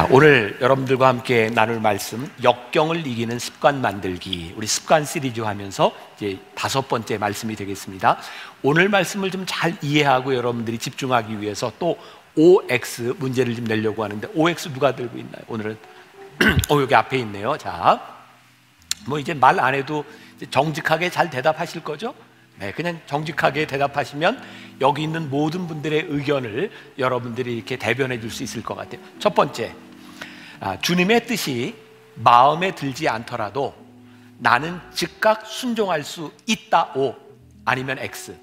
오늘 여러분들과 함께 나눌 말씀, 역경을 이기는 습관 만들기. 우리 습관 시리즈 하면서 이제 5번째 말씀이 되겠습니다. 오늘 말씀을 좀 잘 이해하고 여러분들이 집중하기 위해서 또 OX 문제를 좀 내려고 하는데, OX 누가 들고 있나요? 오늘은 여기 앞에 있네요. 자, 뭐 이제 말 안 해도 정직하게 잘 대답하실 거죠? 네, 그냥 정직하게 대답하시면 여기 있는 모든 분들의 의견을 여러분들이 이렇게 대변해 줄 수 있을 것 같아요. 첫 번째, 주님의 뜻이 마음에 들지 않더라도 나는 즉각 순종할 수 있다, O. 아니면 X.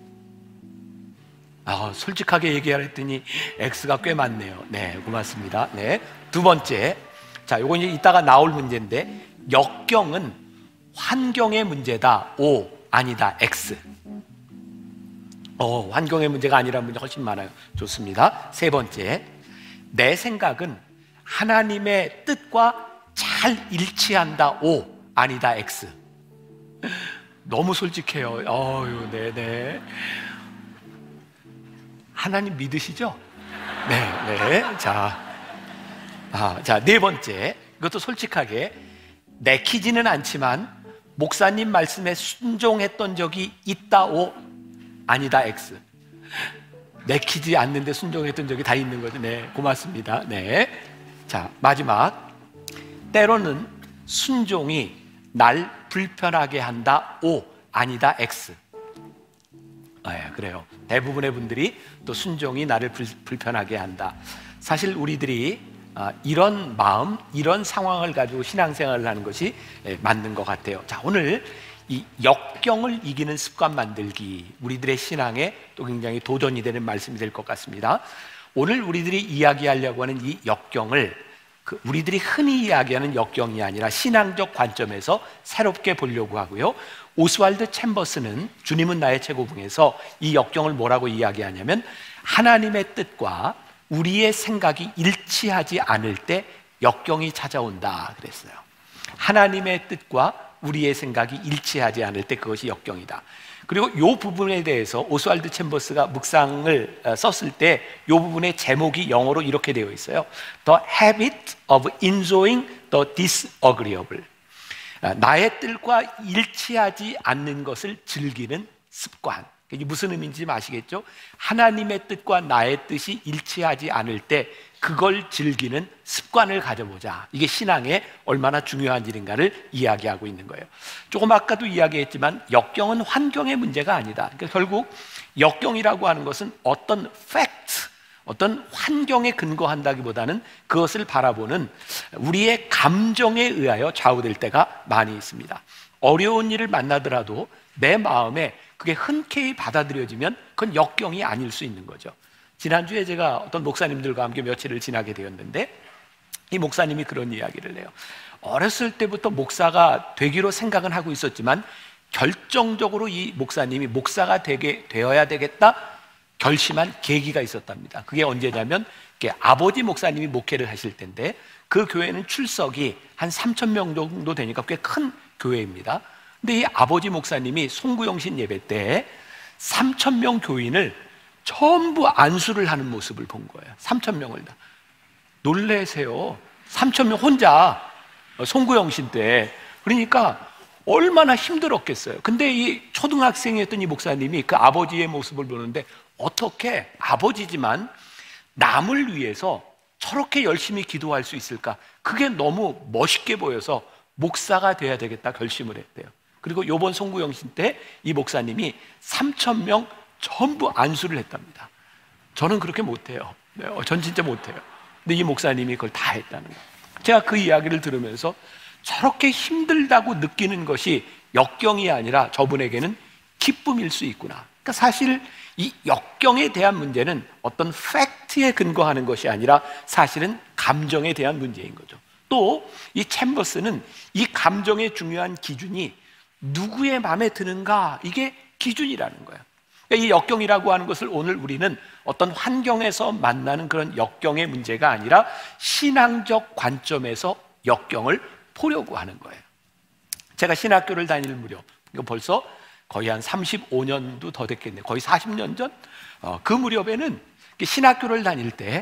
솔직하게 얘기하랬더니 X가 꽤 많네요. 네, 고맙습니다. 네, 두 번째, 자, 요거 이제 이따가 나올 문제인데, 역경은 환경의 문제다, O. 아니다, X. 환경의 문제가 아니라는 문제 훨씬 많아요. 좋습니다. 세 번째, 내 생각은 하나님의 뜻과 잘 일치한다, O. 아니다, X. 너무 솔직해요. 네네. 하나님 믿으시죠? 네. 자, 네 번째, 이것도 솔직하게, 내키지는 않지만 목사님 말씀에 순종했던 적이 있다, O. 아니다, X. 내키지 않는데 순종했던 적이 다 있는 거죠. 네, 고맙습니다. 네. 자, 마지막, 때로는 순종이 날 불편하게 한다, O. 아니다, X. 그래요. 대부분의 분들이 또 순종이 나를 불편하게 한다. 사실 우리들이 이런 마음, 이런 상황을 가지고 신앙생활을 하는 것이 맞는 것 같아요. 자, 오늘 이 역경을 이기는 습관 만들기, 우리들의 신앙에 또 굉장히 도전이 되는 말씀이 될 것 같습니다. 오늘 우리들이 이야기하려고 하는 이 역경을 우리들이 흔히 이야기하는 역경이 아니라 신앙적 관점에서 새롭게 보려고 하고요. 오스왈드 챔버스는 주님은 나의 최고봉에서 이 역경을 뭐라고 이야기하냐면, 하나님의 뜻과 우리의 생각이 일치하지 않을 때 역경이 찾아온다 그랬어요. 하나님의 뜻과 우리의 생각이 일치하지 않을 때 그것이 역경이다. 그리고 이 부분에 대해서 오스왈드 챔버스가 묵상을 썼을 때 이 부분의 제목이 영어로 이렇게 되어 있어요. The habit of enjoying the disagreeable. 나의 뜻과 일치하지 않는 것을 즐기는 습관. 이게 무슨 의미인지 아시겠죠? 하나님의 뜻과 나의 뜻이 일치하지 않을 때 그걸 즐기는 습관을 가져보자. 이게 신앙에 얼마나 중요한 일인가를 이야기하고 있는 거예요. 조금 아까도 이야기했지만 역경은 환경의 문제가 아니다. 그러니까 결국 역경이라고 하는 것은 어떤 팩트, 어떤 환경에 근거한다기보다는 그것을 바라보는 우리의 감정에 의하여 좌우될 때가 많이 있습니다. 어려운 일을 만나더라도 내 마음에 그게 흔쾌히 받아들여지면 그건 역경이 아닐 수 있는 거죠. 지난주에 제가 어떤 목사님들과 함께 며칠을 지나게 되었는데, 이 목사님이 그런 이야기를 해요. 어렸을 때부터 목사가 되기로 생각은 하고 있었지만 결정적으로 이 목사님이 목사가 되어야 되겠다 결심한 계기가 있었답니다. 그게 언제냐면, 아버지 목사님이 목회를 하실 때인데, 그 교회는 출석이 한 3,000명 정도 되니까 꽤 큰 교회입니다. 근데 이 아버지 목사님이 송구영신 예배 때 3,000명 교인을 전부 안수를 하는 모습을 본 거예요. 3,000명을 다. 놀래세요. 3,000명 혼자 송구영신 때. 그러니까 얼마나 힘들었겠어요. 근데 이 초등학생이었던 이 목사님이 그 아버지의 모습을 보는데, 어떻게 아버지지만 남을 위해서 저렇게 열심히 기도할 수 있을까? 그게 너무 멋있게 보여서 목사가 돼야 되겠다 결심을 했대요. 그리고 요번 송구영신 때 이 목사님이 3,000명 전부 안수를 했답니다. 저는 그렇게 못해요. 전 진짜 못해요. 근데 이 목사님이 그걸 다 했다는 거예요. 제가 그 이야기를 들으면서 저렇게 힘들다고 느끼는 것이 역경이 아니라 저분에게는 기쁨일 수 있구나. 그러니까 사실 이 역경에 대한 문제는 어떤 팩트에 근거하는 것이 아니라 사실은 감정에 대한 문제인 거죠. 또 이 챔버스는 이 감정의 중요한 기준이 누구의 마음에 드는가, 이게 기준이라는 거예요. 그러니까 이 역경이라고 하는 것을 오늘 우리는 어떤 환경에서 만나는 그런 역경의 문제가 아니라 신앙적 관점에서 역경을 보려고 하는 거예요. 제가 신학교를 다닐 무렵, 이거 벌써 거의 한 35년도 더 됐겠네요. 거의 40년 전? 그 무렵에는 신학교를 다닐 때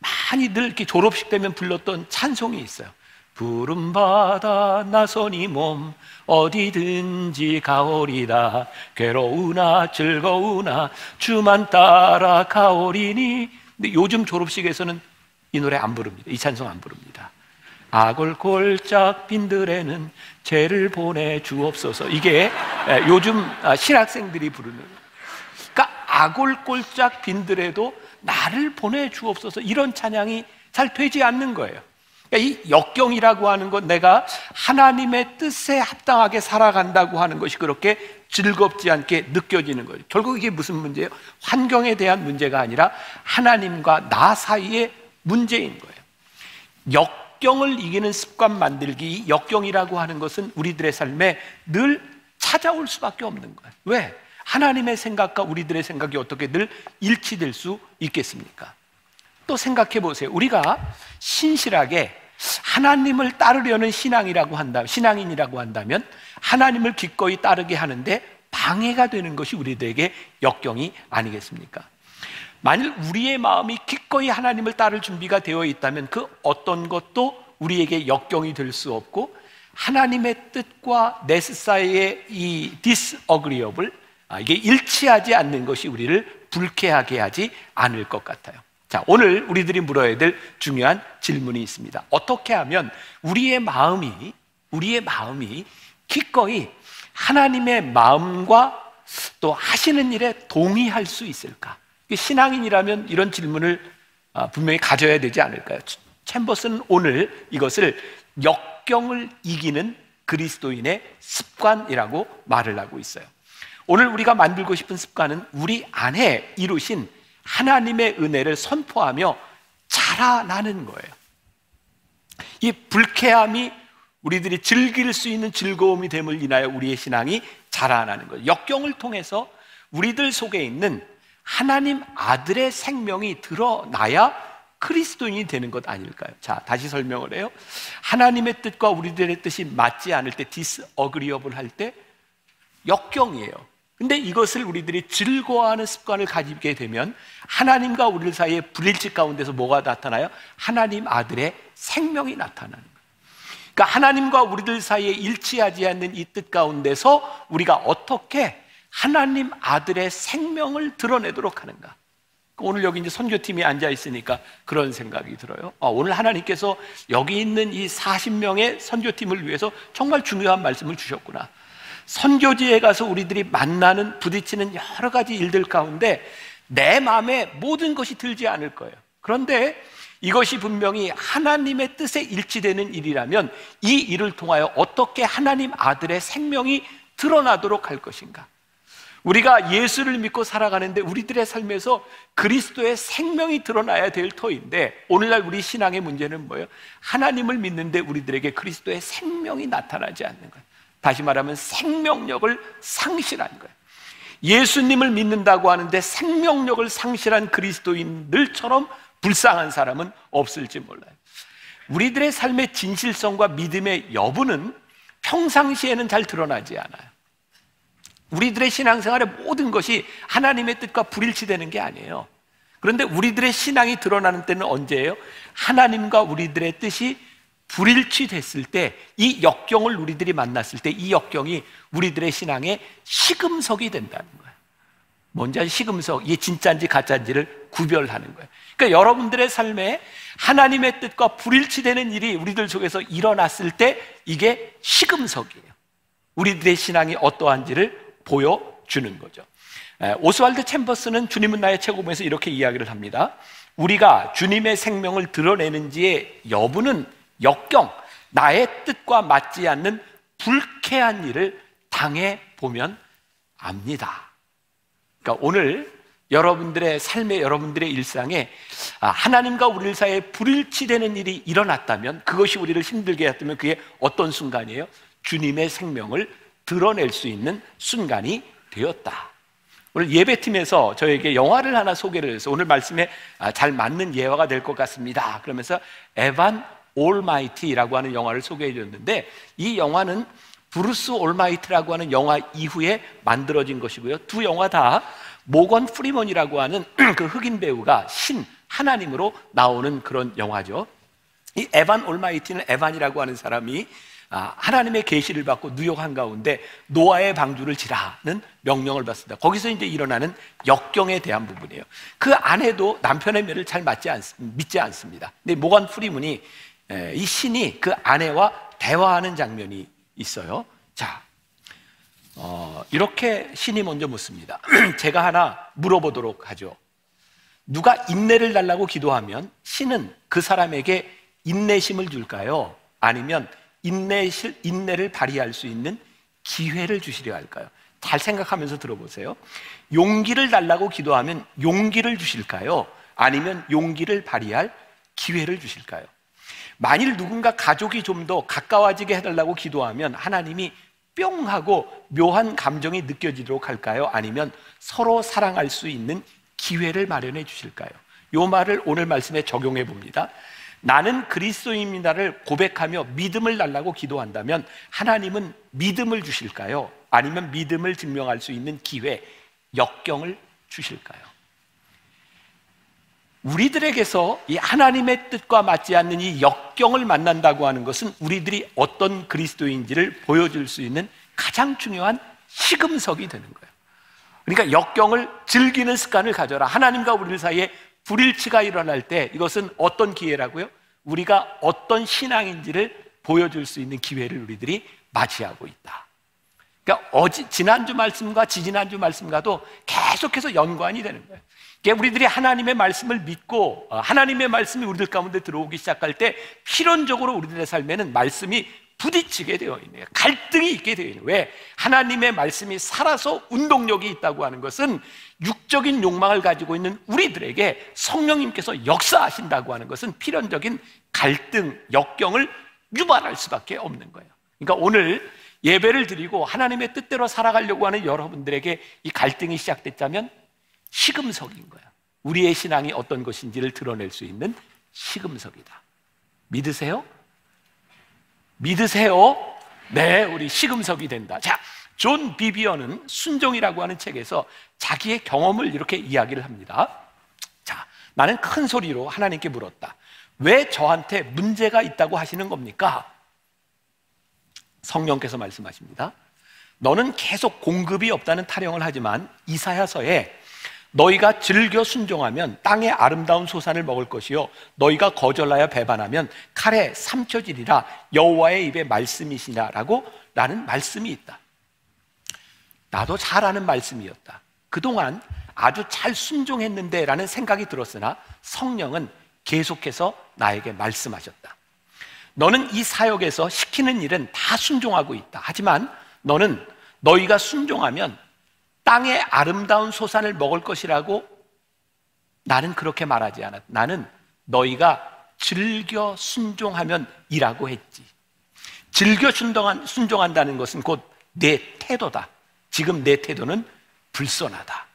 많이 늘 이렇게 졸업식 되면 불렀던 찬송이 있어요. 푸른 바다 나선이 몸 어디든지 가오리다. 괴로우나 즐거우나 주만 따라 가오리니. 근데 요즘 졸업식에서는 이 노래 안 부릅니다. 이 찬송 안 부릅니다. 아골골짝 빈들에는 죄를 보내주옵소서. 이게 요즘 신학생들이 부르는, 그러니까 아골골짝 빈들에도 나를 보내주옵소서, 이런 찬양이 잘 되지 않는 거예요. 그러니까 이 역경이라고 하는 건 내가 하나님의 뜻에 합당하게 살아간다고 하는 것이 그렇게 즐겁지 않게 느껴지는 거예요. 결국 이게 무슨 문제예요? 환경에 대한 문제가 아니라 하나님과 나 사이의 문제인 거예요. 역경을 이기는 습관 만들기, 이 역경이라고 하는 것은 우리들의 삶에 늘 찾아올 수밖에 없는 거예요. 왜? 하나님의 생각과 우리들의 생각이 어떻게 늘 일치될 수 있겠습니까? 또 생각해 보세요. 우리가 신실하게 하나님을 따르려는 신앙인이라고 한다면 하나님을 기꺼이 따르게 하는데 방해가 되는 것이 우리들에게 역경이 아니겠습니까? 만일 우리의 마음이 기꺼이 하나님을 따를 준비가 되어 있다면 그 어떤 것도 우리에게 역경이 될 수 없고, 하나님의 뜻과 내 사이의 이 disagreeable, 이게 일치하지 않는 것이 우리를 불쾌하게 하지 않을 것 같아요. 자, 오늘 우리들이 물어야 될 중요한 질문이 있습니다. 어떻게 하면 우리의 마음이 기꺼이 하나님의 마음과 또 하시는 일에 동의할 수 있을까? 신앙인이라면 이런 질문을 분명히 가져야 되지 않을까요? 챔버스는 오늘 이것을 역경을 이기는 그리스도인의 습관이라고 말을 하고 있어요. 오늘 우리가 만들고 싶은 습관은 우리 안에 이루신 하나님의 은혜를 선포하며 자라나는 거예요. 이 불쾌함이 우리들이 즐길 수 있는 즐거움이 됨을 인하여 우리의 신앙이 자라나는 거예요. 역경을 통해서 우리들 속에 있는 하나님 아들의 생명이 드러나야 그리스도인이 되는 것 아닐까요? 자, 다시 설명을 해요. 하나님의 뜻과 우리들의 뜻이 맞지 않을 때, disagreeable 할 때 역경이에요. 근데 이것을 우리들이 즐거워하는 습관을 가지게 되면 하나님과 우리 사이의 불일치 가운데서 뭐가 나타나요? 하나님 아들의 생명이 나타나는 거예요. 그러니까 하나님과 우리들 사이에 일치하지 않는 이 뜻 가운데서 우리가 어떻게 하나님 아들의 생명을 드러내도록 하는가? 오늘 여기 이제 선교팀이 앉아 있으니까 그런 생각이 들어요. 오늘 하나님께서 여기 있는 이 40명의 선교팀을 위해서 정말 중요한 말씀을 주셨구나. 선교지에 가서 우리들이 만나는, 부딪히는 여러 가지 일들 가운데 내 마음에 모든 것이 들지 않을 거예요. 그런데 이것이 분명히 하나님의 뜻에 일치되는 일이라면 이 일을 통하여 어떻게 하나님 아들의 생명이 드러나도록 할 것인가? 우리가 예수를 믿고 살아가는데 우리들의 삶에서 그리스도의 생명이 드러나야 될 터인데, 오늘날 우리 신앙의 문제는 뭐예요? 하나님을 믿는데 우리들에게 그리스도의 생명이 나타나지 않는 거예요. 다시 말하면 생명력을 상실한 거예요. 예수님을 믿는다고 하는데 생명력을 상실한 그리스도인들처럼 불쌍한 사람은 없을지 몰라요. 우리들의 삶의 진실성과 믿음의 여부는 평상시에는 잘 드러나지 않아요. 우리들의 신앙생활의 모든 것이 하나님의 뜻과 불일치되는 게 아니에요. 그런데 우리들의 신앙이 드러나는 때는 언제예요? 하나님과 우리들의 뜻이 불일치됐을 때, 이 역경을 우리들이 만났을 때 이 역경이 우리들의 신앙의 시금석이 된다는 거예요. 뭔지 아시죠? 시금석, 이게 진짜인지 가짜인지를 구별하는 거예요. 그러니까 여러분들의 삶에 하나님의 뜻과 불일치되는 일이 우리들 속에서 일어났을 때 이게 시금석이에요. 우리들의 신앙이 어떠한지를 보여주는 거죠. 오스왈드 챔버스는 주님은 나의 최고봉에서 이렇게 이야기를 합니다. 우리가 주님의 생명을 드러내는지의 여부는 역경, 나의 뜻과 맞지 않는 불쾌한 일을 당해보면 압니다. 그러니까 오늘 여러분들의 삶에, 여러분들의 일상에 하나님과 우리 사이에 불일치되는 일이 일어났다면, 그것이 우리를 힘들게 했다면 그게 어떤 순간이에요? 주님의 생명을 드러낼 수 있는 순간이 되었다. 오늘 예배팀에서 저에게 영화를 하나 소개를 해서 오늘 말씀에 잘 맞는 예화가 될 것 같습니다. 그러면서 에반 올마이티라고 하는 영화를 소개해 줬는데, 이 영화는 브루스 올마이티라고 하는 영화 이후에 만들어진 것이고요. 두 영화 다 모건 프리먼이라고 하는 그 흑인 배우가 하나님으로 나오는 그런 영화죠. 이 에반 올마이티는 에반이라고 하는 사람이 하나님의 계시를 받고 누욕 한가운데 노아의 방주를 지라는 명령을 받습니다. 거기서 이제 일어나는 역경에 대한 부분이에요. 그 아내도 남편의 말을 잘 믿지 않습니다. 근데 모건 프리문이 이 신이 그 아내와 대화하는 장면이 있어요. 자, 이렇게 신이 먼저 묻습니다. 제가 하나 물어보도록 하죠. 누가 인내를 달라고 기도하면 신은 그 사람에게 인내심을 줄까요? 아니면 인내를 발휘할 수 있는 기회를 주시려 할까요? 잘 생각하면서 들어보세요. 용기를 달라고 기도하면 용기를 주실까요? 아니면 용기를 발휘할 기회를 주실까요? 만일 누군가 가족이 좀 더 가까워지게 해달라고 기도하면 하나님이 뿅 하고 묘한 감정이 느껴지도록 할까요? 아니면 서로 사랑할 수 있는 기회를 마련해 주실까요? 이 말을 오늘 말씀에 적용해 봅니다. 나는 그리스도인이다를 고백하며 믿음을 달라고 기도한다면 하나님은 믿음을 주실까요? 아니면 믿음을 증명할 수 있는 기회, 역경을 주실까요? 우리들에게서 이 하나님의 뜻과 맞지 않는 이 역경을 만난다고 하는 것은 우리들이 어떤 그리스도인지를 보여줄 수 있는 가장 중요한 시금석이 되는 거예요. 그러니까 역경을 즐기는 습관을 가져라. 하나님과 우리 사이에 불일치가 일어날 때 이것은 어떤 기회라고요? 우리가 어떤 신앙인지를 보여줄 수 있는 기회를 우리들이 맞이하고 있다. 그러니까 지난주 말씀과 지지난주 말씀과도 계속해서 연관이 되는 거예요. 그러니까 우리들이 하나님의 말씀을 믿고 하나님의 말씀이 우리들 가운데 들어오기 시작할 때 필연적으로 우리들의 삶에는 말씀이 부딪히게 되어 있네요. 갈등이 있게 되어 있는. 왜? 하나님의 말씀이 살아서 운동력이 있다고 하는 것은 육적인 욕망을 가지고 있는 우리들에게 성령님께서 역사하신다고 하는 것은 필연적인 갈등, 역경을 유발할 수밖에 없는 거예요. 그러니까 오늘 예배를 드리고 하나님의 뜻대로 살아가려고 하는 여러분들에게 이 갈등이 시작됐다면 시금석인 거야. 우리의 신앙이 어떤 것인지를 드러낼 수 있는 시금석이다. 믿으세요? 믿으세요? 네, 우리 시금석이 된다. 자, 존 비비어는 순종이라고 하는 책에서 자기의 경험을 이렇게 이야기를 합니다. 자, 나는 큰 소리로 하나님께 물었다. 왜 저한테 문제가 있다고 하시는 겁니까? 성령께서 말씀하십니다. 너는 계속 공급이 없다는 타령을 하지만 이사야서에 너희가 즐겨 순종하면 땅의 아름다운 소산을 먹을 것이요 너희가 거절하여 배반하면 칼에 삼켜지리라 여호와의 입에 말씀이시냐라고 라는 말씀이 있다. 나도 잘 아는 말씀이었다. 그동안 아주 잘 순종했는데 라는 생각이 들었으나 성령은 계속해서 나에게 말씀하셨다. 너는 이 사역에서 시키는 일은 다 순종하고 있다. 하지만 너는 너희가 순종하면 땅의 아름다운 소산을 먹을 것이라고 나는 그렇게 말하지 않았다. 나는 너희가 즐겨 순종하면 이라고 했지. 즐겨 순종한다는 것은 곧 내 태도다. 지금 내 태도는 불손하다.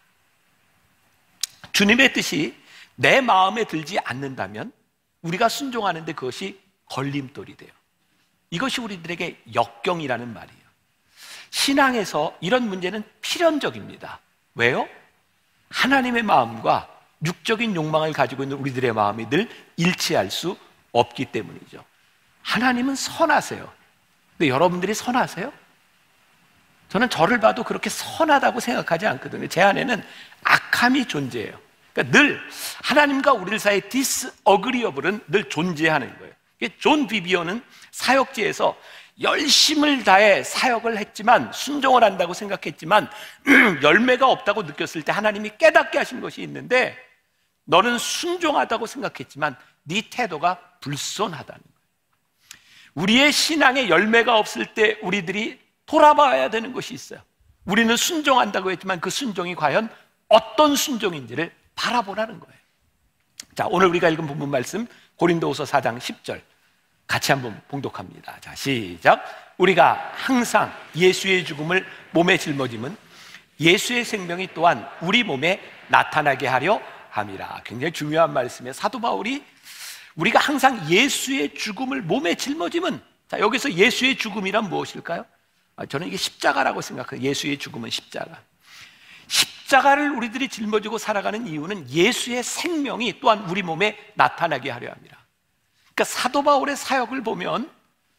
주님의 뜻이 내 마음에 들지 않는다면 우리가 순종하는데 그것이 걸림돌이 돼요. 이것이 우리들에게 역경이라는 말이에요. 신앙에서 이런 문제는 필연적입니다. 왜요? 하나님의 마음과 육적인 욕망을 가지고 있는 우리들의 마음이 늘 일치할 수 없기 때문이죠. 하나님은 선하세요. 근데 여러분들이 선하세요? 저는 저를 봐도 그렇게 선하다고 생각하지 않거든요. 제 안에는 악함이 존재해요. 그러니까 늘 하나님과 우리 사이의 disagreeable은 늘 존재하는 거예요. 존 비비어는 사역지에서 열심을 다해 사역을 했지만 순종을 한다고 생각했지만 열매가 없다고 느꼈을 때 하나님이 깨닫게 하신 것이 있는데 너는 순종하다고 생각했지만 네 태도가 불손하다는 거예요. 우리의 신앙에 열매가 없을 때 우리들이 돌아봐야 되는 것이 있어요. 우리는 순종한다고 했지만 그 순종이 과연 어떤 순종인지를 바라보라는 거예요. 자, 오늘 우리가 읽은 본문 말씀 고린도후서 4장 10절 같이 한번 봉독합니다. 자, 시작. 우리가 항상 예수의 죽음을 몸에 짊어짐은 예수의 생명이 또한 우리 몸에 나타나게 하려 함이라. 굉장히 중요한 말씀이에요. 사도 바울이 우리가 항상 예수의 죽음을 몸에 짊어짐은, 자, 여기서 예수의 죽음이란 무엇일까요? 저는 이게 십자가라고 생각해요. 예수의 죽음은 십자가. 십자가를 우리들이 짊어지고 살아가는 이유는 예수의 생명이 또한 우리 몸에 나타나게 하려 합니다. 그러니까 사도 바울의 사역을 보면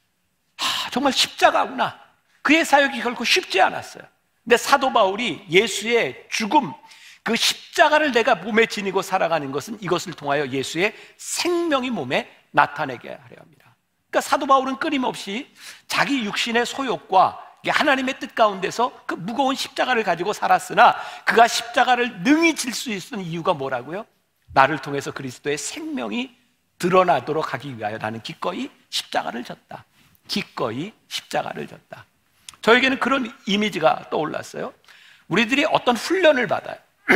정말 십자가구나. 그의 사역이 결코 쉽지 않았어요. 근데 사도 바울이 예수의 죽음, 그 십자가를 내가 몸에 지니고 살아가는 것은 이것을 통하여 예수의 생명이 몸에 나타내게 하려 합니다. 그러니까 사도 바울은 끊임없이 자기 육신의 소욕과 하나님의 뜻 가운데서 그 무거운 십자가를 가지고 살았으나 그가 십자가를 능히 질 수 있는 이유가 뭐라고요? 나를 통해서 그리스도의 생명이 드러나도록 하기 위하여 나는 기꺼이 십자가를 졌다. 기꺼이 십자가를 졌다. 저에게는 그런 이미지가 떠올랐어요. 우리들이 어떤 훈련을 받아요.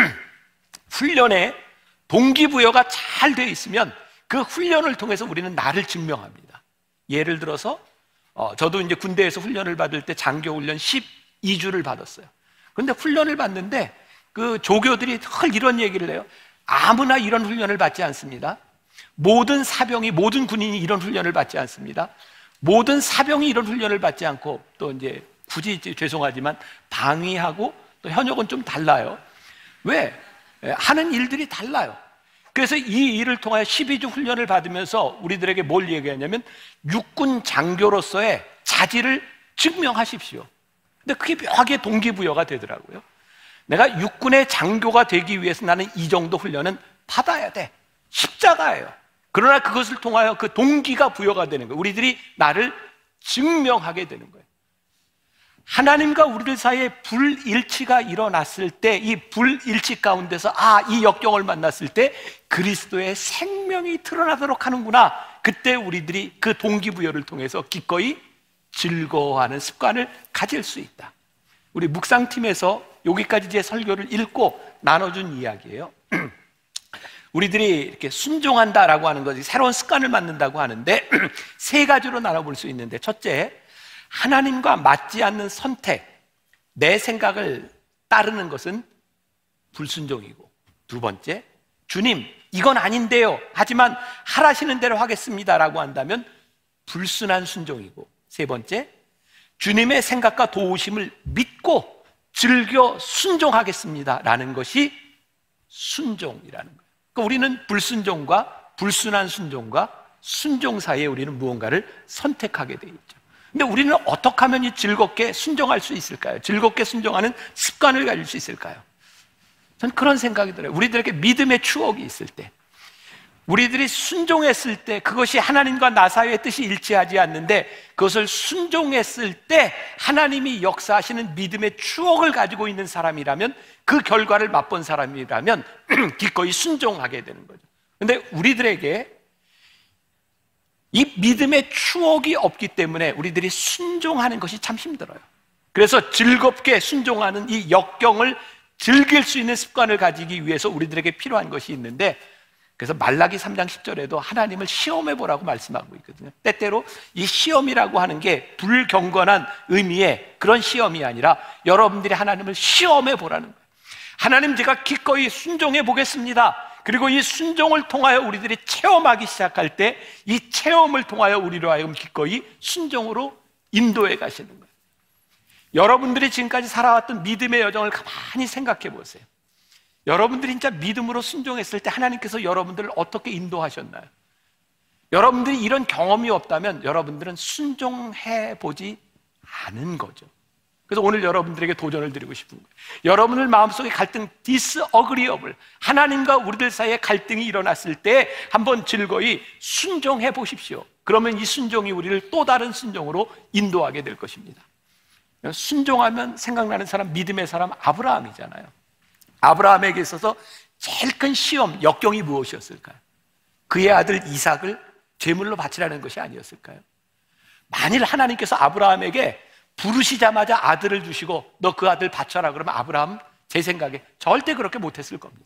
훈련에 동기부여가 잘 되어 있으면 그 훈련을 통해서 우리는 나를 증명합니다. 예를 들어서 저도 이제 군대에서 훈련을 받을 때 장교 훈련 12주를 받았어요. 그런데 훈련을 받는데 그 조교들이 늘 이런 얘기를 해요. 아무나 이런 훈련을 받지 않습니다. 모든 사병이, 모든 군인이 이런 훈련을 받지 않습니다. 모든 사병이 이런 훈련을 받지 않고, 또 이제 굳이 죄송하지만 방위하고 또 현역은 좀 달라요. 왜? 하는 일들이 달라요. 그래서 이 일을 통하여 12주 훈련을 받으면서 우리들에게 뭘 얘기하냐면 육군 장교로서의 자질을 증명하십시오. 근데 그게 묘하게 동기부여가 되더라고요. 내가 육군의 장교가 되기 위해서 나는 이 정도 훈련은 받아야 돼. 십자가예요. 그러나 그것을 통하여 그 동기가 부여가 되는 거예요. 우리들이 나를 증명하게 되는 거예요. 하나님과 우리들 사이에 불일치가 일어났을 때, 이 불일치 가운데서 이 역경을 만났을 때 그리스도의 생명이 드러나도록 하는구나. 그때 우리들이 그 동기부여를 통해서 기꺼이 즐거워하는 습관을 가질 수 있다. 우리 묵상팀에서 여기까지 제 설교를 읽고 나눠준 이야기예요. 우리들이 이렇게 순종한다라고 하는 것이 새로운 습관을 만든다고 하는데 세 가지로 나눠볼 수 있는데, 첫째, 하나님과 맞지 않는 선택, 내 생각을 따르는 것은 불순종이고, 두 번째, 주님 이건 아닌데요 하지만 하라시는 대로 하겠습니다라고 한다면 불순한 순종이고, 세 번째, 주님의 생각과 도우심을 믿고 즐겨 순종하겠습니다라는 것이 순종이라는 거예요. 그러니까 우리는 불순종과 불순한 순종과 순종 사이에 우리는 무언가를 선택하게 돼 있죠. 근데 우리는 어떻게 하면 이 즐겁게 순종할 수 있을까요? 즐겁게 순종하는 습관을 가질 수 있을까요? 저는 그런 생각이 들어요. 우리들에게 믿음의 추억이 있을 때, 우리들이 순종했을 때 그것이 하나님과 나 사이의 뜻이 일치하지 않는데 그것을 순종했을 때 하나님이 역사하시는 믿음의 추억을 가지고 있는 사람이라면, 그 결과를 맛본 사람이라면 기꺼이 순종하게 되는 거죠. 그런데 우리들에게 이 믿음의 추억이 없기 때문에 우리들이 순종하는 것이 참 힘들어요. 그래서 즐겁게 순종하는 이 역경을 즐길 수 있는 습관을 가지기 위해서 우리들에게 필요한 것이 있는데, 그래서 말라기 3장 10절에도 하나님을 시험해 보라고 말씀하고 있거든요. 때때로 이 시험이라고 하는 게 불경건한 의미의 그런 시험이 아니라 여러분들이 하나님을 시험해 보라는 거예요. 하나님, 제가 기꺼이 순종해 보겠습니다. 그리고 이 순종을 통하여 우리들이 체험하기 시작할 때 이 체험을 통하여 우리로 하여금 기꺼이 순종으로 인도해 가시는 거예요. 여러분들이 지금까지 살아왔던 믿음의 여정을 가만히 생각해 보세요. 여러분들이 진짜 믿음으로 순종했을 때 하나님께서 여러분들을 어떻게 인도하셨나요? 여러분들이 이런 경험이 없다면 여러분들은 순종해 보지 않은 거죠. 그래서 오늘 여러분들에게 도전을 드리고 싶은 거예요. 여러분들 마음속에 갈등, disagreeable, 하나님과 우리들 사이에 갈등이 일어났을 때 한번 즐거이 순종해 보십시오. 그러면 이 순종이 우리를 또 다른 순종으로 인도하게 될 것입니다. 순종하면 생각나는 사람, 믿음의 사람 아브라함이잖아요. 아브라함에게 있어서 제일 큰 시험, 역경이 무엇이었을까요? 그의 아들 이삭을 제물로 바치라는 것이 아니었을까요? 만일 하나님께서 아브라함에게 부르시자마자 아들을 주시고 너 그 아들 바쳐라 그러면 아브라함, 제 생각에 절대 그렇게 못했을 겁니다.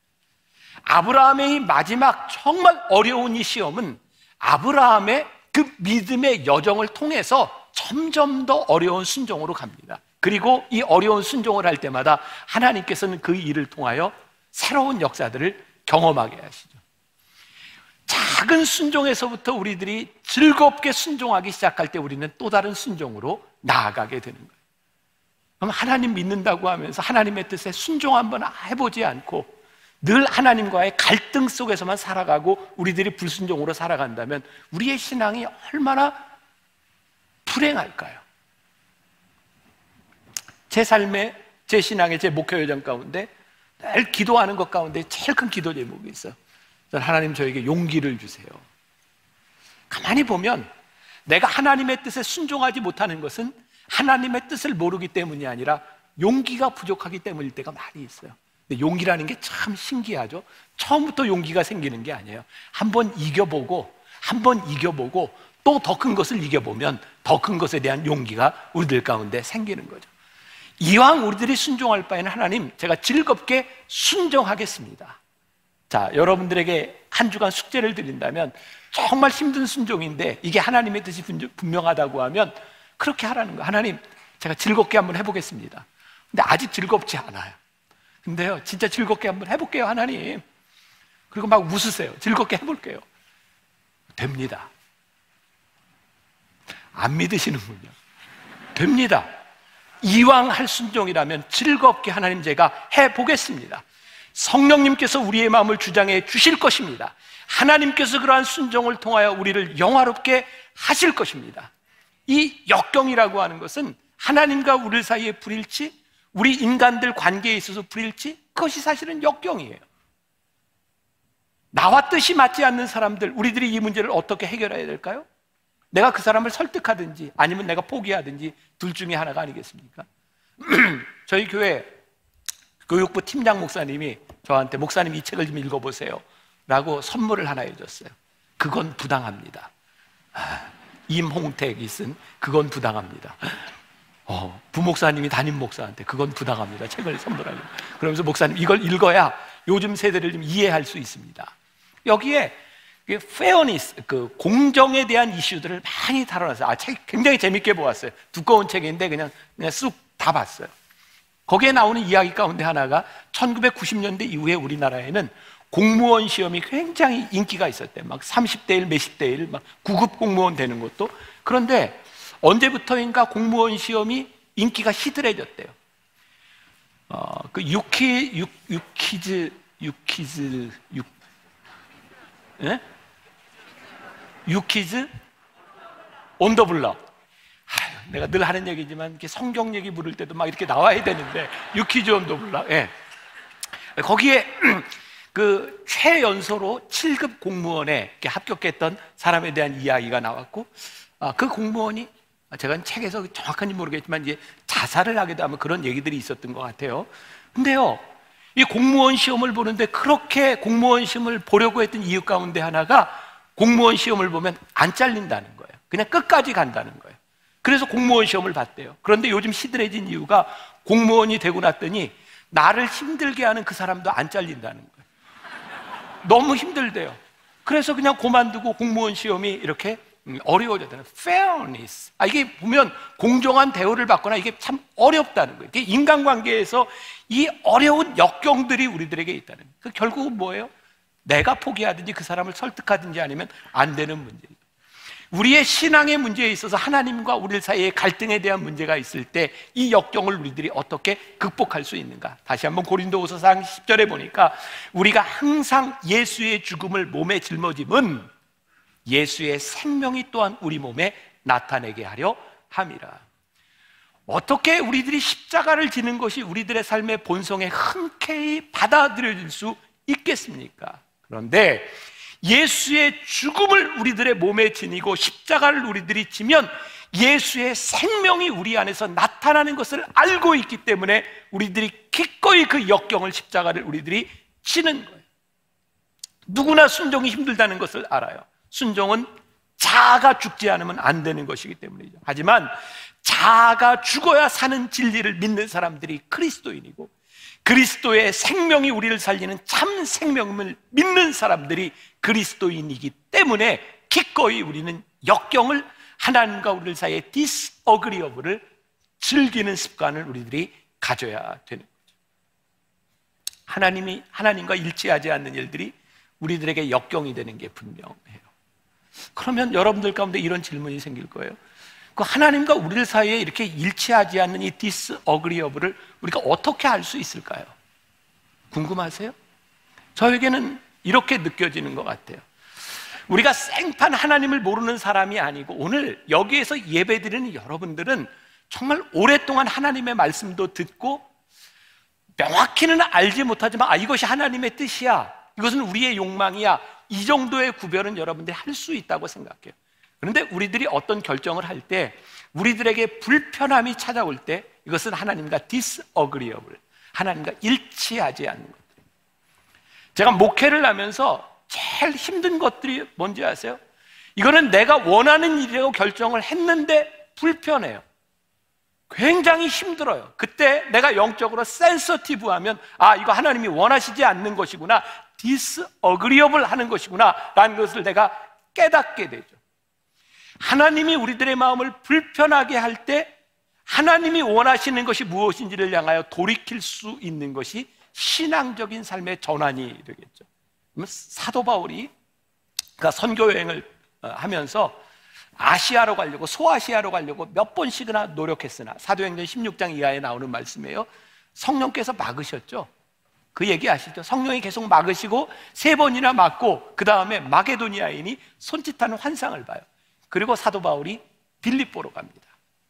아브라함의 마지막 정말 어려운 이 시험은 아브라함의 그 믿음의 여정을 통해서 점점 더 어려운 순종으로 갑니다. 그리고 이 어려운 순종을 할 때마다 하나님께서는 그 일을 통하여 새로운 역사들을 경험하게 하시죠. 작은 순종에서부터 우리들이 즐겁게 순종하기 시작할 때 우리는 또 다른 순종으로 나아가게 되는 거예요. 그럼 하나님 믿는다고 하면서 하나님의 뜻에 순종 한번 해보지 않고 늘 하나님과의 갈등 속에서만 살아가고 우리들이 불순종으로 살아간다면 우리의 신앙이 얼마나 불행할까요? 제 삶의, 제 신앙의, 제 목회 여정 가운데 늘 기도하는 것 가운데 제일 큰 기도 제목이 있어요. 하나님 저에게 용기를 주세요. 가만히 보면 내가 하나님의 뜻에 순종하지 못하는 것은 하나님의 뜻을 모르기 때문이 아니라 용기가 부족하기 때문일 때가 많이 있어요. 근데 용기라는 게 참 신기하죠. 처음부터 용기가 생기는 게 아니에요. 한번 이겨보고 또 더 큰 것을 이겨보면 더 큰 것에 대한 용기가 우리들 가운데 생기는 거죠. 이왕 우리들이 순종할 바에는 하나님, 제가 즐겁게 순종하겠습니다. 자, 여러분들에게 한 주간 숙제를 드린다면 정말 힘든 순종인데 이게 하나님의 뜻이 분명하다고 하면 그렇게 하라는 거예요. 하나님, 제가 즐겁게 한번 해보겠습니다. 근데 아직 즐겁지 않아요. 근데요, 진짜 즐겁게 한번 해볼게요, 하나님. 그리고 막 웃으세요. 즐겁게 해볼게요. 됩니다. 안 믿으시는군요. 됩니다. 이왕 할 순종이라면 즐겁게 하나님 제가 해보겠습니다. 성령님께서 우리의 마음을 주장해 주실 것입니다. 하나님께서 그러한 순종을 통하여 우리를 영화롭게 하실 것입니다. 이 역경이라고 하는 것은 하나님과 우리 사이의 불일치, 우리 인간들 관계에 있어서 불일치, 그것이 사실은 역경이에요. 나와 뜻이 맞지 않는 사람들, 우리들이 이 문제를 어떻게 해결해야 될까요? 내가 그 사람을 설득하든지 아니면 내가 포기하든지 둘 중에 하나가 아니겠습니까? 저희 교회 교육부 팀장 목사님이 저한테 목사님 이 책을 좀 읽어보세요 라고 선물을 하나 해줬어요. 그건 부당합니다. 임홍택이 쓴 그건 부당합니다. 부목사님이 담임 목사한테 그건 부당합니다. 책을 선물하고 그러면서 목사님 이걸 읽어야 요즘 세대를 좀 이해할 수 있습니다. 여기에 페어니스, 그 공정에 대한 이슈들을 많이 다뤄놨어요. 책 굉장히 재밌게 보았어요. 두꺼운 책인데 그냥 쑥 다 봤어요. 거기에 나오는 이야기 가운데 하나가 1990년대 이후에 우리나라에는 공무원 시험이 굉장히 인기가 있었대요. 막 30대 1, 몇십 대 1, 막 9급 공무원 되는 것도. 그런데 언제부터인가 공무원 시험이 인기가 시들해졌대요. 그 유키즈 온 더 블럭. 내가 늘 하는 얘기지만 이렇게 성경 얘기 부를 때도 막 이렇게 나와야 되는데 유키즈 온 더 블럭. 예. 거기에 그 최연소로 7급 공무원에 이렇게 합격했던 사람에 대한 이야기가 나왔고, 그 공무원이 제가 책에서 정확한지 모르겠지만 이제 자살을 하기도 하면 그런 얘기들이 있었던 것 같아요. 근데요, 이 공무원 시험을 보는데 그렇게 공무원 시험을 보려고 했던 이유 가운데 하나가 공무원 시험을 보면 안 잘린다는 거예요. 그냥 끝까지 간다는 거예요. 그래서 공무원 시험을 봤대요. 그런데 요즘 시들해진 이유가 공무원이 되고 났더니 나를 힘들게 하는 그 사람도 안 잘린다는 거예요. 너무 힘들대요. 그래서 그냥 그만두고 공무원 시험이 이렇게 어려워졌다는 fairness. 이게 보면 공정한 대우를 받거나 이게 참 어렵다는 거예요. 이게 인간관계에서 이 어려운 역경들이 우리들에게 있다는 거예요. 그 결국은 뭐예요? 내가 포기하든지 그 사람을 설득하든지 아니면 안 되는 문제예요. 우리의 신앙의 문제에 있어서 하나님과 우리 사이의 갈등에 대한 문제가 있을 때 이 역경을 우리들이 어떻게 극복할 수 있는가? 다시 한번 고린도후서 4장 10절에 보니까 우리가 항상 예수의 죽음을 몸에 짊어짐은 예수의 생명이 또한 우리 몸에 나타내게 하려 함이라. 어떻게 우리들이 십자가를 지는 것이 우리들의 삶의 본성에 흔쾌히 받아들여질 수 있겠습니까? 그런데 예수의 죽음을 우리들의 몸에 지니고 십자가를 우리들이 지면 예수의 생명이 우리 안에서 나타나는 것을 알고 있기 때문에 우리들이 기꺼이 그 역경을, 십자가를 우리들이 지는 거예요. 누구나 순종이 힘들다는 것을 알아요. 순종은 자아가 죽지 않으면 안 되는 것이기 때문이죠. 하지만 자아가 죽어야 사는 진리를 믿는 사람들이 그리스도인이고, 그리스도의 생명이 우리를 살리는 참 생명을 믿는 사람들이 그리스도인이기 때문에 기꺼이 우리는 역경을, 하나님과 우리 사이의 disagreeable을 즐기는 습관을 우리들이 가져야 되는 거죠. 하나님과 일치하지 않는 일들이 우리들에게 역경이 되는 게 분명해요. 그러면 여러분들 가운데 이런 질문이 생길 거예요. 그 하나님과 우리 사이에 이렇게 일치하지 않는 이 디스어그리어블을 우리가 어떻게 알 수 있을까요? 궁금하세요? 저에게는 이렇게 느껴지는 것 같아요. 우리가 생판 하나님을 모르는 사람이 아니고 오늘 여기에서 예배드리는 여러분들은 정말 오랫동안 하나님의 말씀도 듣고 명확히는 알지 못하지만 이것이 하나님의 뜻이야, 이것은 우리의 욕망이야, 이 정도의 구별은 여러분들이 할 수 있다고 생각해요. 그런데 우리들이 어떤 결정을 할 때, 우리들에게 불편함이 찾아올 때 이것은 하나님과 디스어그리어블, 하나님과 일치하지 않는 것들. 제가 목회를 하면서 제일 힘든 것들이 뭔지 아세요? 이거는 내가 원하는 일이라고 결정을 했는데 불편해요. 굉장히 힘들어요. 그때 내가 영적으로 센서티브하면 이거 하나님이 원하시지 않는 것이구나, 디스어그리어블 하는 것이구나 라는 것을 내가 깨닫게 되죠. 하나님이 우리들의 마음을 불편하게 할 때 하나님이 원하시는 것이 무엇인지를 향하여 돌이킬 수 있는 것이 신앙적인 삶의 전환이 되겠죠. 사도 바울이 그러니까 선교 여행을 하면서 아시아로 가려고, 소아시아로 가려고 몇 번씩이나 노력했으나, 사도행전 16장 이하에 나오는 말씀이에요. 성령께서 막으셨죠. 그 얘기 아시죠? 성령이 계속 막으시고 3번이나 막고 그 다음에 마게도니아인이 손짓하는 환상을 봐요. 그리고 사도 바울이 빌립보로 갑니다.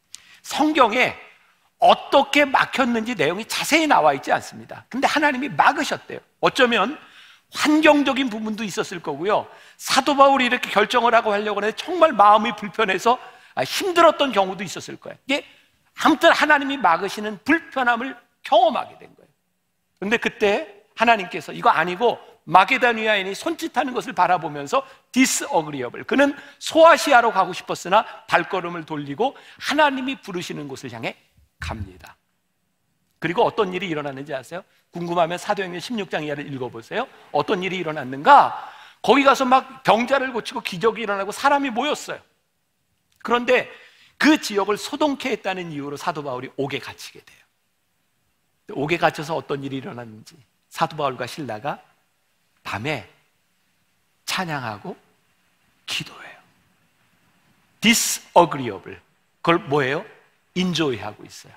성경에 어떻게 막혔는지 내용이 자세히 나와 있지 않습니다. 근데 하나님이 막으셨대요. 어쩌면 환경적인 부분도 있었을 거고요, 사도 바울이 이렇게 결정을 하고 하려고 하는데 정말 마음이 불편해서 힘들었던 경우도 있었을 거예요. 이게 아무튼 하나님이 막으시는 불편함을 경험하게 된 거예요. 그런데 그때 하나님께서 이거 아니고 마게도니아인이 손짓하는 것을 바라보면서 디스어그리어블, 그는 소아시아로 가고 싶었으나 발걸음을 돌리고 하나님이 부르시는 곳을 향해 갑니다. 그리고 어떤 일이 일어났는지 아세요? 궁금하면 사도행전 16장 이하를 읽어보세요. 어떤 일이 일어났는가? 거기 가서 막 병자를 고치고 기적이 일어나고 사람이 모였어요. 그런데 그 지역을 소동케 했다는 이유로 사도 바울이 옥에 갇히게 돼요. 옥에 갇혀서 어떤 일이 일어났는지, 사도 바울과 실라가 밤에 찬양하고 기도해요. 디스어그리어블, 그걸 뭐예요? 인조이하고 있어요.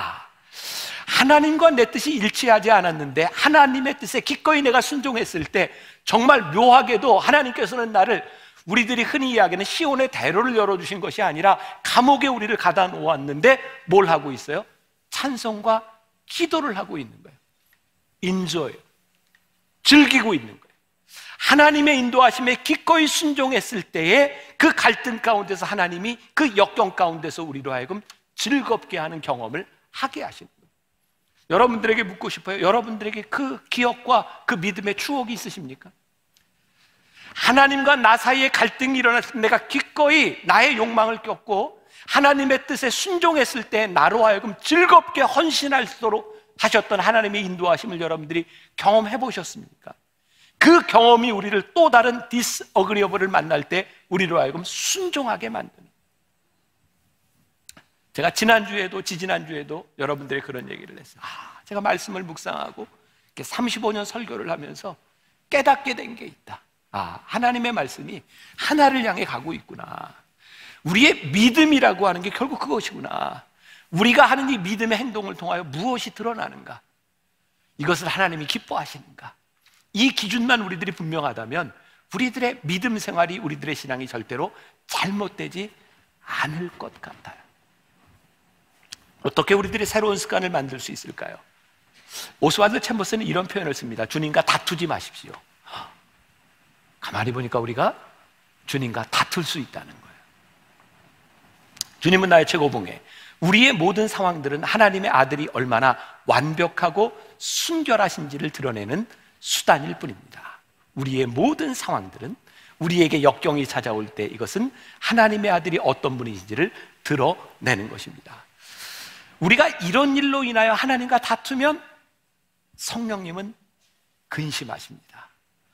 하나님과 내 뜻이 일치하지 않았는데 하나님의 뜻에 기꺼이 내가 순종했을 때 정말 묘하게도 하나님께서는 나를, 우리들이 흔히 이야기하는 시온의 대로를 열어주신 것이 아니라 감옥에 우리를 가다 놓았는데 뭘 하고 있어요? 찬송과 기도를 하고 있는 거예요. 인조예요. 즐기고 있는 거예요. 하나님의 인도하심에 기꺼이 순종했을 때에 그 갈등 가운데서 하나님이 그 역경 가운데서 우리로 하여금 즐겁게 하는 경험을 하게 하시는 거예요. 여러분들에게 묻고 싶어요. 여러분들에게 그 기억과 그 믿음의 추억이 있으십니까? 하나님과 나 사이에 갈등이 일어났을 때 내가 기꺼이 나의 욕망을 꺾고 하나님의 뜻에 순종했을 때 나로 하여금 즐겁게 헌신할수록 하셨던 하나님의 인도하심을 여러분들이 경험해 보셨습니까? 그 경험이 우리를 또 다른 디스어그리어블을 만날 때 우리로 하여금 순종하게 만드는. 제가 지난주에도 지지난주에도 여러분들의 그런 얘기를 했어요. 제가 말씀을 묵상하고 35년 설교를 하면서 깨닫게 된 게 있다. 하나님의 말씀이 하나를 향해 가고 있구나. 우리의 믿음이라고 하는 게 결국 그것이구나. 우리가 하는 이 믿음의 행동을 통하여 무엇이 드러나는가? 이것을 하나님이 기뻐하시는가? 이 기준만 우리들이 분명하다면 우리들의 믿음 생활이, 우리들의 신앙이 절대로 잘못되지 않을 것 같아요. 어떻게 우리들이 새로운 습관을 만들 수 있을까요? 오스왈드 챔버스는 이런 표현을 씁니다. 주님과 다투지 마십시오. 가만히 보니까 우리가 주님과 다툴 수 있다는 거예요. 주님은 나의 최고봉에 우리의 모든 상황들은 하나님의 아들이 얼마나 완벽하고 순결하신지를 드러내는 수단일 뿐입니다. 우리의 모든 상황들은, 우리에게 역경이 찾아올 때 이것은 하나님의 아들이 어떤 분이신지를 드러내는 것입니다. 우리가 이런 일로 인하여 하나님과 다투면 성령님은 근심하십니다.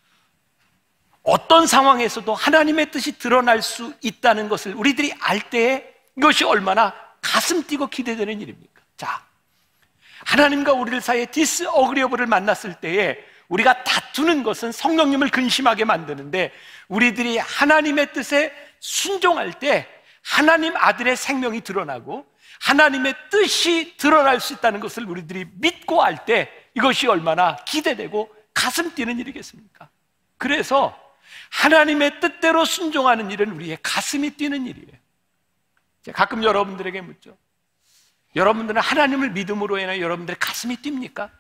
어떤 상황에서도 하나님의 뜻이 드러날 수 있다는 것을 우리들이 알 때에 이것이 얼마나 가슴 뛰고 기대되는 일입니까? 자, 하나님과 우리들 사이에 디스어그리어블을 만났을 때에 우리가 다투는 것은 성령님을 근심하게 만드는데, 우리들이 하나님의 뜻에 순종할 때 하나님 아들의 생명이 드러나고 하나님의 뜻이 드러날 수 있다는 것을 우리들이 믿고 할 때 이것이 얼마나 기대되고 가슴 뛰는 일이겠습니까? 그래서 하나님의 뜻대로 순종하는 일은 우리의 가슴이 뛰는 일이에요. 제가 가끔 여러분들에게 묻죠. 여러분들은 하나님을 믿음으로 인해 여러분들의 가슴이 뜁니까?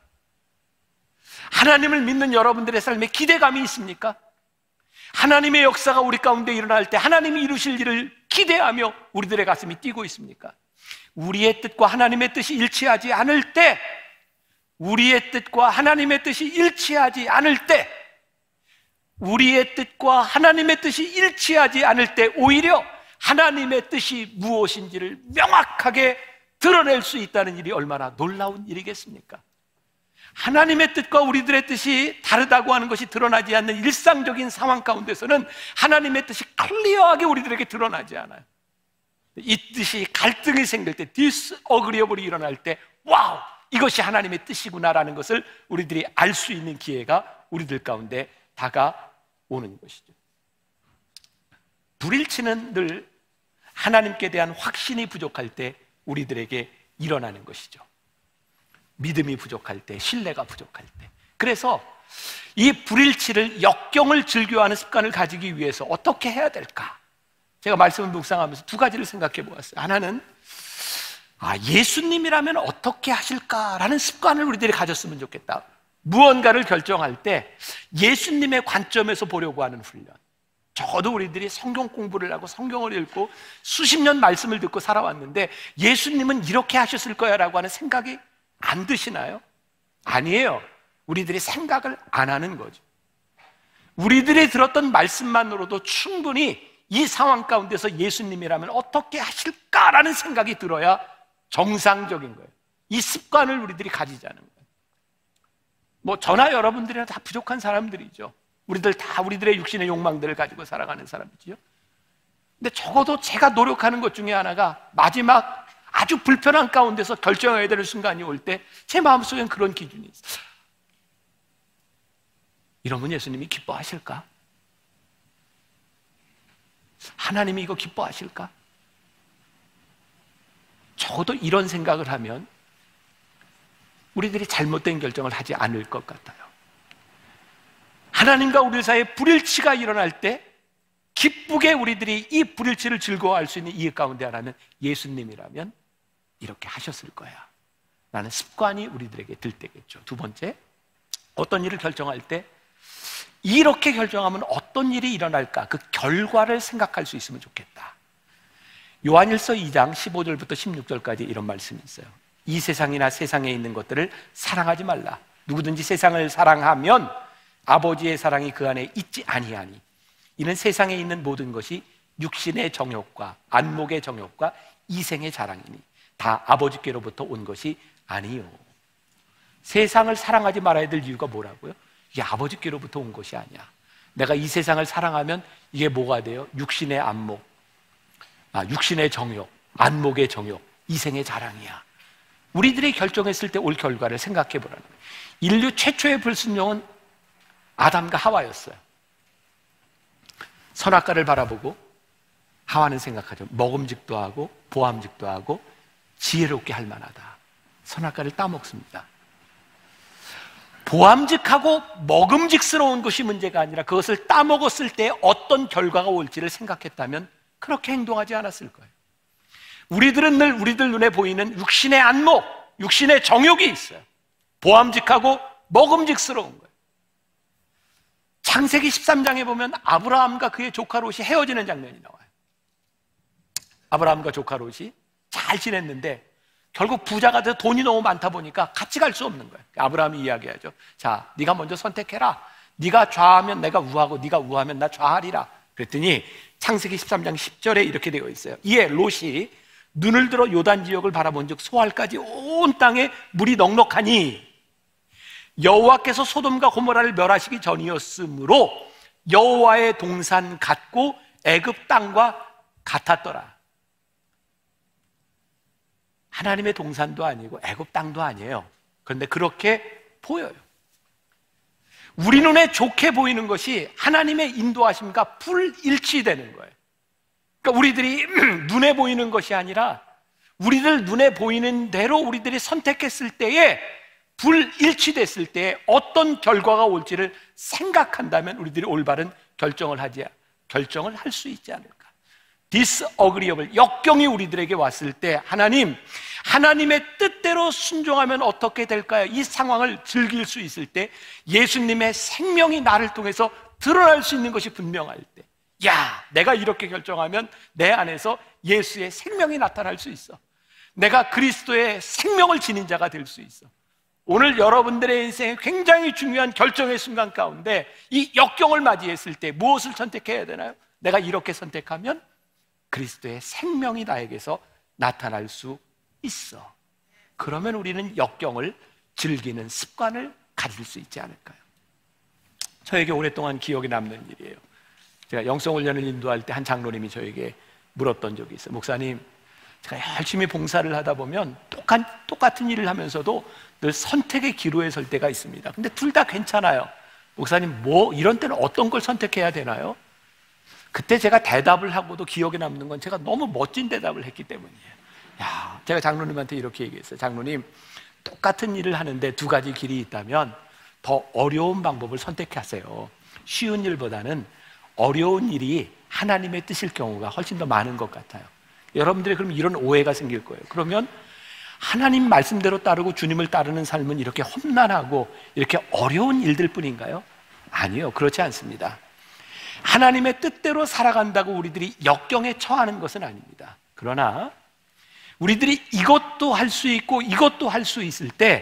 하나님을 믿는 여러분들의 삶에 기대감이 있습니까? 하나님의 역사가 우리 가운데 일어날 때 하나님이 이루실 일을 기대하며 우리들의 가슴이 뛰고 있습니까? 우리의 뜻과 하나님의 뜻이 일치하지 않을 때, 우리의 뜻과 하나님의 뜻이 일치하지 않을 때, 우리의 뜻과 하나님의 뜻이 일치하지 않을 때 오히려 하나님의 뜻이 무엇인지를 명확하게 드러낼 수 있다는 일이 얼마나 놀라운 일이겠습니까? 하나님의 뜻과 우리들의 뜻이 다르다고 하는 것이 드러나지 않는 일상적인 상황 가운데서는 하나님의 뜻이 클리어하게 우리들에게 드러나지 않아요. 이 뜻이 갈등이 생길 때, 디스어그리어블이 일어날 때, 와우! 이것이 하나님의 뜻이구나라는 것을 우리들이 알 수 있는 기회가 우리들 가운데 다가오는 것이죠. 불일치는 늘 하나님께 대한 확신이 부족할 때 우리들에게 일어나는 것이죠. 믿음이 부족할 때, 신뢰가 부족할 때. 그래서 이 불일치를, 역경을 즐겨하는 습관을 가지기 위해서 어떻게 해야 될까? 제가 말씀을 묵상하면서 두 가지를 생각해 보았어요. 하나는 예수님이라면 어떻게 하실까라는 습관을 우리들이 가졌으면 좋겠다. 무언가를 결정할 때 예수님의 관점에서 보려고 하는 훈련. 적어도 우리들이 성경 공부를 하고 성경을 읽고 수십 년 말씀을 듣고 살아왔는데 예수님은 이렇게 하셨을 거야 라고 하는 생각이 안 드시나요? 아니에요. 우리들이 생각을 안 하는 거죠. 우리들이 들었던 말씀만으로도 충분히 이 상황 가운데서 예수님이라면 어떻게 하실까라는 생각이 들어야 정상적인 거예요. 이 습관을 우리들이 가지자는 거예요. 저나 여러분들이나 다 부족한 사람들이죠. 우리들 다 우리들의 육신의 욕망들을 가지고 살아가는 사람이죠. 근데 적어도 제가 노력하는 것 중에 하나가 마지막 아주 불편한 가운데서 결정해야 되는 순간이 올 때 제 마음속엔 그런 기준이 있어요. 이러면 예수님이 기뻐하실까? 하나님이 이거 기뻐하실까? 적어도 이런 생각을 하면 우리들이 잘못된 결정을 하지 않을 것 같아요. 하나님과 우리 사이에 불일치가 일어날 때 기쁘게 우리들이 이 불일치를 즐거워할 수 있는 이유 가운데 하나는 예수님이라면 이렇게 하셨을 거야 라는 습관이 우리들에게 들 때겠죠. 두 번째, 어떤 일을 결정할 때 이렇게 결정하면 어떤 일이 일어날까, 그 결과를 생각할 수 있으면 좋겠다. 요한일서 2장 15절부터 16절까지 이런 말씀이 있어요. 이 세상이나 세상에 있는 것들을 사랑하지 말라. 누구든지 세상을 사랑하면 아버지의 사랑이 그 안에 있지 아니하니 이는 세상에 있는 모든 것이 육신의 정욕과 안목의 정욕과 이생의 자랑이니 다 아버지께로부터 온 것이 아니요. 세상을 사랑하지 말아야 될 이유가 뭐라고요? 이게 아버지께로부터 온 것이 아니야. 내가 이 세상을 사랑하면 이게 뭐가 돼요? 육신의 안목, 육신의 정욕, 안목의 정욕, 이생의 자랑이야. 우리들이 결정했을 때 올 결과를 생각해 보라는 거예요. 인류 최초의 불순종은 아담과 하와였어요. 선악과를 바라보고 하와는 생각하죠. 먹음직도 하고 보암직도 하고 지혜롭게 할 만하다. 선악과를 따먹습니다. 보암직하고 먹음직스러운 것이 문제가 아니라 그것을 따먹었을 때 어떤 결과가 올지를 생각했다면 그렇게 행동하지 않았을 거예요. 우리들은 늘 우리들 눈에 보이는 육신의 안목, 육신의 정욕이 있어요. 보암직하고 먹음직스러운 거예요. 창세기 13장에 보면 아브라함과 그의 조카 롯이 헤어지는 장면이 나와요. 아브라함과 조카 롯이 잘 지냈는데 결국 부자가 돼서 돈이 너무 많다 보니까 같이 갈 수 없는 거예요. 아브라함이 이야기하죠. 자, 네가 먼저 선택해라. 네가 좌하면 내가 우하고 네가 우하면 나 좌하리라. 그랬더니 창세기 13장 10절에 이렇게 되어 있어요. 이에 롯이 눈을 들어 요단 지역을 바라본 즉 소알까지 온 땅에 물이 넉넉하니 여호와께서 소돔과 고모라를 멸하시기 전이었으므로 여호와의 동산 같고 애굽 땅과 같았더라. 하나님의 동산도 아니고 애굽 땅도 아니에요. 그런데 그렇게 보여요. 우리 눈에 좋게 보이는 것이 하나님의 인도하심과 불일치되는 거예요. 그러니까 우리들이 눈에 보이는 것이 아니라 우리들 눈에 보이는 대로 우리들이 선택했을 때에 불일치됐을 때 어떤 결과가 올지를 생각한다면 우리들이 올바른 결정을 할 수 있지 않을까. disagreeable, 역경이 우리들에게 왔을 때 하나님의 뜻대로 순종하면 어떻게 될까요? 이 상황을 즐길 수 있을 때, 예수님의 생명이 나를 통해서 드러날 수 있는 것이 분명할 때, 야, 내가 이렇게 결정하면 내 안에서 예수의 생명이 나타날 수 있어. 내가 그리스도의 생명을 지닌 자가 될 수 있어. 오늘 여러분들의 인생에 굉장히 중요한 결정의 순간 가운데 이 역경을 맞이했을 때 무엇을 선택해야 되나요? 내가 이렇게 선택하면 그리스도의 생명이 나에게서 나타날 수 있어. 그러면 우리는 역경을 즐기는 습관을 가질 수 있지 않을까요? 저에게 오랫동안 기억에 남는 일이에요. 제가 영성훈련을 인도할 때 한 장로님이 저에게 물었던 적이 있어요. 목사님, 제가 열심히 봉사를 하다 보면 똑같은 일을 하면서도 늘 선택의 기로에 설 때가 있습니다. 근데 둘 다 괜찮아요. 목사님, 이런 때는 어떤 걸 선택해야 되나요? 그때 제가 대답을 하고도 기억에 남는 건 제가 너무 멋진 대답을 했기 때문이에요. 제가 장로님한테 이렇게 얘기했어요. 장로님, 똑같은 일을 하는데 두 가지 길이 있다면 더 어려운 방법을 선택하세요. 쉬운 일보다는 어려운 일이 하나님의 뜻일 경우가 훨씬 더 많은 것 같아요. 여러분들이 그럼 이런 오해가 생길 거예요. 그러면 하나님 말씀대로 따르고 주님을 따르는 삶은 이렇게 험난하고 이렇게 어려운 일들 뿐인가요? 아니요, 그렇지 않습니다. 하나님의 뜻대로 살아간다고 우리들이 역경에 처하는 것은 아닙니다. 그러나 우리들이 이것도 할 수 있고 이것도 할 수 있을 때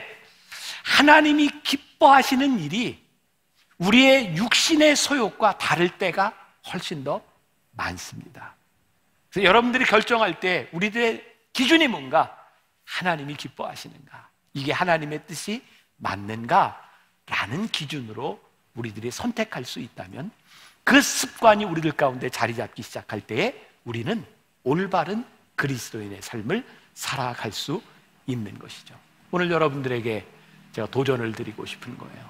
하나님이 기뻐하시는 일이 우리의 육신의 소욕과 다를 때가 훨씬 더 많습니다. 그래서 여러분들이 결정할 때 우리들의 기준이 뭔가? 하나님이 기뻐하시는가? 이게 하나님의 뜻이 맞는가? 라는 기준으로 우리들이 선택할 수 있다면 그 습관이 우리들 가운데 자리 잡기 시작할 때에 우리는 올바른 그리스도인의 삶을 살아갈 수 있는 것이죠. 오늘 여러분들에게 제가 도전을 드리고 싶은 거예요.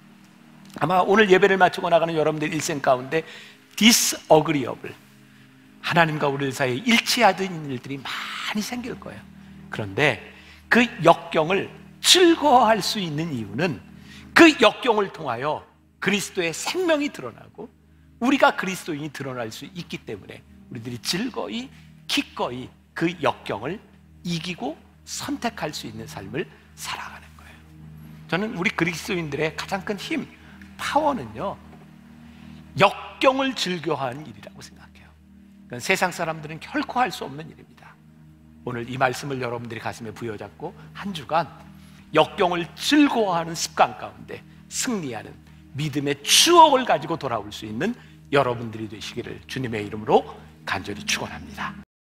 아마 오늘 예배를 마치고 나가는 여러분들 일생 가운데 disagreeable, 하나님과 우리 사이에 일치하던 일들이 많이 생길 거예요. 그런데 그 역경을 즐거워할 수 있는 이유는 그 역경을 통하여 그리스도의 생명이 드러나고 우리가 그리스도인이 드러날 수 있기 때문에 우리들이 즐거이 기꺼이 그 역경을 이기고 선택할 수 있는 삶을 살아가는 거예요. 저는 우리 그리스도인들의 가장 큰 힘, 파워는요, 역경을 즐겨하는 일이라고 생각해요. 그건 세상 사람들은 결코 할 수 없는 일입니다. 오늘 이 말씀을 여러분들이 가슴에 부여잡고 한 주간 역경을 즐거워하는 습관 가운데 승리하는 믿음의 추억을 가지고 돌아올 수 있는 여러분들이 되시기를 주님의 이름으로 간절히 축원합니다.